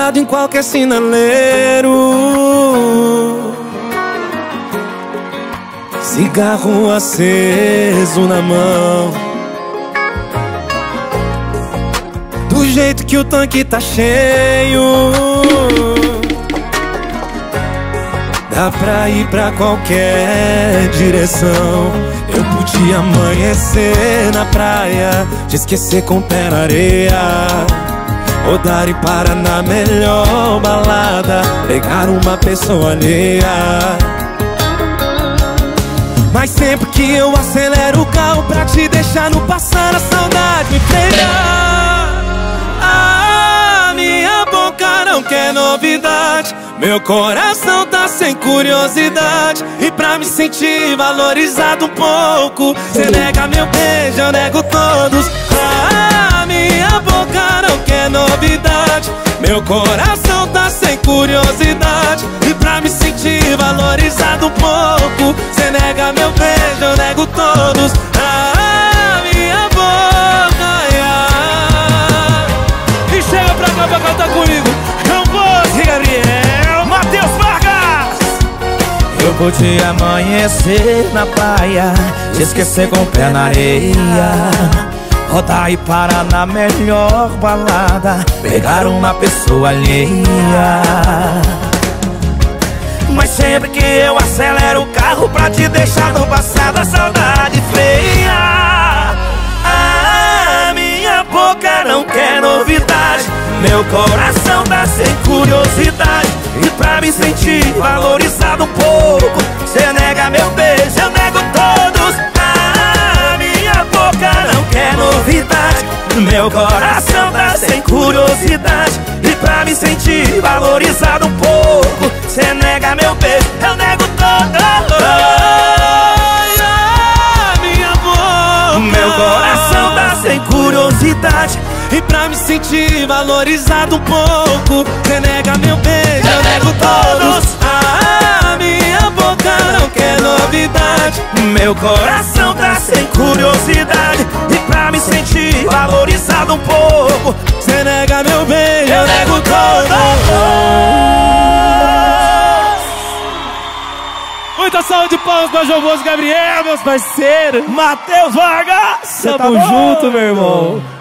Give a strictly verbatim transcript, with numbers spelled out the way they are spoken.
parado em qualquer sinaleiro, cigarro aceso na mão. Do jeito que o tanque tá cheio, dá pra ir pra qualquer direção. Eu podia amanhecer na praia, te esquecer com o pé na areia, rodar e parar na melhor balada, pegar uma pessoa alheia. Mas sempre que eu acelero o carro pra te deixar no passado, a saudade me freia. A minha boca não quer novidade, meu coração tá sem curiosidade. E pra me sentir valorizado um pouco, cê nega meu beijo, eu nego todos. A minha boca não quer novidade, meu coração tá sem curiosidade. E pra me sentir valorizado um pouco, cê nega meu beijo, eu nego todos. A minha boca, yeah. E chega pra cá pra cantar comigo, João Bosco e Gabriel, Matheus Vargas. Eu podia amanhecer na praia, te esquecer com o pé na areia, rodar e parar na melhor balada, pegar uma pessoa alheia. Mas sempre que eu acelero o carro pra te deixar no passado, a saudade freia. A minha boca não quer novidade, meu coração tá sem curiosidade. E pra me sentir valorizado um pouco, cê nega meu beijo, eu nego todos. A minha boca não quer novidade, meu coração tá sem curiosidade. E pra me sentir valorizado um pouco, cê nega meu beijo, eu nego todo. A minha boca, meu coração tá sem curiosidade. E pra me sentir valorizado um pouco, cê nega meu beijo, eu nego todos. A minha boca não quer novidade, meu coração tá sem curiosidade. E pra me sentir valorizado um pouco, cê nega meu beijo, eu nego todos. Muita saúde de palmas pra João Bosco e Gabriel, meus parceiros. Matheus Vargas, Tamo junto, meu irmão.